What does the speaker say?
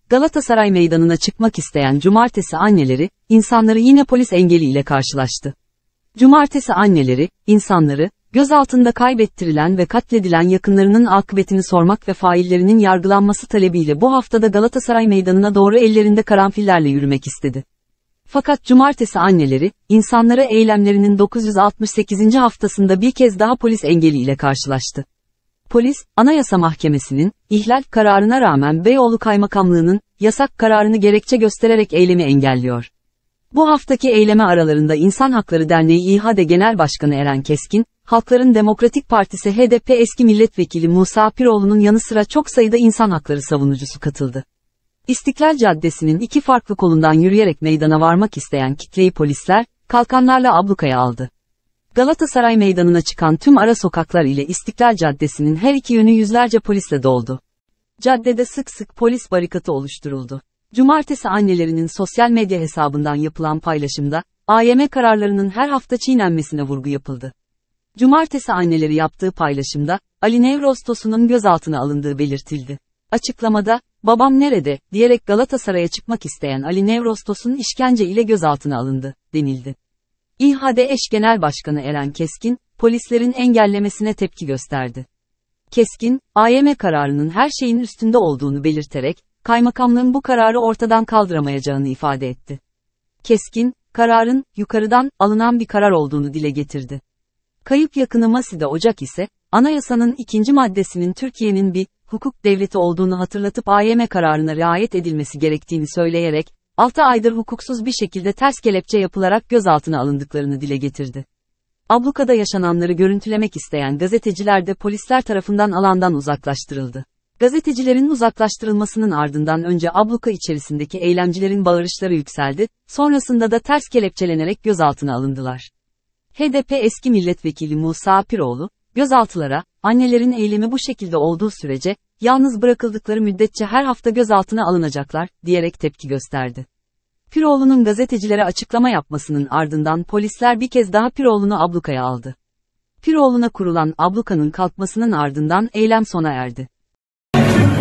Galatasaray Meydanı'na çıkmak isteyen Cumartesi anneleri, insanları yine polis engeliyle karşılaştı. Cumartesi anneleri, insanları, gözaltında kaybettirilen ve katledilen yakınlarının akıbetini sormak ve faillerinin yargılanması talebiyle bu haftada Galatasaray Meydanı'na doğru ellerinde karanfillerle yürümek istedi. Fakat Cumartesi anneleri, insanlara eylemlerinin 968. haftasında bir kez daha polis engeliyle karşılaştı. Polis, Anayasa Mahkemesi'nin, ihlal kararına rağmen Beyoğlu Kaymakamlığı'nın, yasak kararını gerekçe göstererek eylemi engelliyor. Bu haftaki eyleme aralarında İnsan Hakları Derneği İHADE Genel Başkanı Eren Keskin, Halkların Demokratik Partisi HDP eski milletvekili Musa Piroğlu'nun yanı sıra çok sayıda insan hakları savunucusu katıldı. İstiklal Caddesi'nin iki farklı kolundan yürüyerek meydana varmak isteyen kitleyi polisler, kalkanlarla ablukaya aldı. Galatasaray Meydanı'na çıkan tüm ara sokaklar ile İstiklal Caddesi'nin her iki yönü yüzlerce polisle doldu. Caddede sık sık polis barikatı oluşturuldu. Cumartesi annelerinin sosyal medya hesabından yapılan paylaşımda, AYM kararlarının her hafta çiğnenmesine vurgu yapıldı. Cumartesi anneleri yaptığı paylaşımda, Ali Nevrostos'un gözaltına alındığı belirtildi. Açıklamada, "Babam nerede?" diyerek Galatasaray'a çıkmak isteyen Ali Nevrostos'un işkence ile gözaltına alındı, denildi. İHADE eş genel başkanı Eren Keskin, polislerin engellemesine tepki gösterdi. Keskin, AYM kararının her şeyin üstünde olduğunu belirterek, kaymakamlığın bu kararı ortadan kaldıramayacağını ifade etti. Keskin, kararın, yukarıdan, alınan bir karar olduğunu dile getirdi. Kayıp yakını Maside Ocak ise, anayasanın 2. maddesinin Türkiye'nin bir, hukuk devleti olduğunu hatırlatıp AYM kararına riayet edilmesi gerektiğini söyleyerek, 6 aydır hukuksuz bir şekilde ters kelepçe yapılarak gözaltına alındıklarını dile getirdi. Ablukada yaşananları görüntülemek isteyen gazeteciler de polisler tarafından alandan uzaklaştırıldı. Gazetecilerin uzaklaştırılmasının ardından önce abluka içerisindeki eylemcilerin bağırışları yükseldi, sonrasında da ters kelepçelenerek gözaltına alındılar. HDP eski milletvekili Musa Piroğlu, gözaltılara, annelerin eylemi bu şekilde olduğu sürece, yalnız bırakıldıkları müddetçe her hafta gözaltına alınacaklar, diyerek tepki gösterdi. Piroğlu'nun gazetecilere açıklama yapmasının ardından polisler bir kez daha Piroğlu'nu ablukaya aldı. Piroğlu'na kurulan ablukanın kalkmasının ardından eylem sona erdi.